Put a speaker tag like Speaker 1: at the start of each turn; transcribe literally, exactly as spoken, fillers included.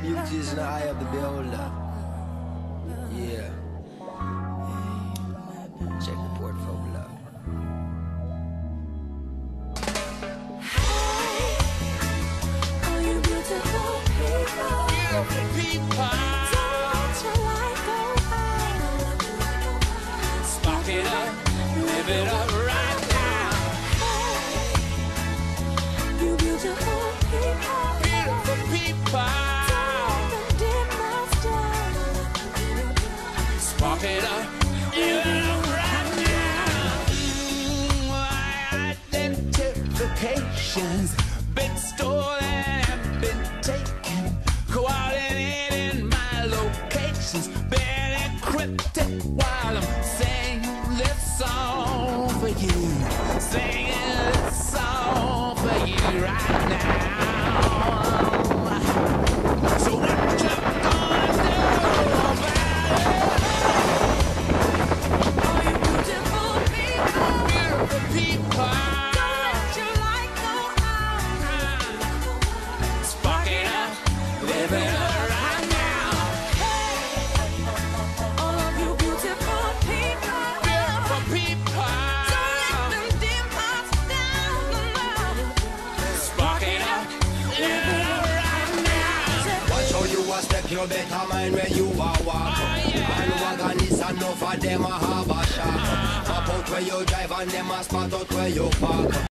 Speaker 1: beauty is in the eye of the beholder. Yeah. Check the portfolio.
Speaker 2: Hey, all you beautiful people,
Speaker 3: Beautiful people,
Speaker 2: don't let your light go out.
Speaker 3: spark it up, live it up right now.
Speaker 2: Hey, you beautiful people,
Speaker 3: Beautiful people,
Speaker 2: don't let them dim us down.
Speaker 3: spark it up, live it up right now. Mm, identifications been stolen and been taken, coordinating my locations, been encrypted while I'm singing this song for you, singing this song for you right now. So what you gonna do about
Speaker 2: All you beautiful people,
Speaker 3: it? Beautiful people,
Speaker 2: don't let your light go out.
Speaker 3: spark it up, live it up right now.
Speaker 2: All of you beautiful people,
Speaker 3: Beautiful people,
Speaker 2: don't let them dim us down.
Speaker 3: spark it up, live it up right now.
Speaker 1: Watch how you a step, you better mind where you are walk. And wagon is enough for them a have a shop. Pop out where you drive and them a spot out where you park.